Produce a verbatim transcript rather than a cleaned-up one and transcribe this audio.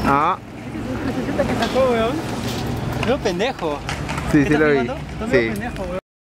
Ah. Ese es un que sacó, weón. Veo pendejo. Sí, sí lo vi. No Sí. veo pendejo, weón.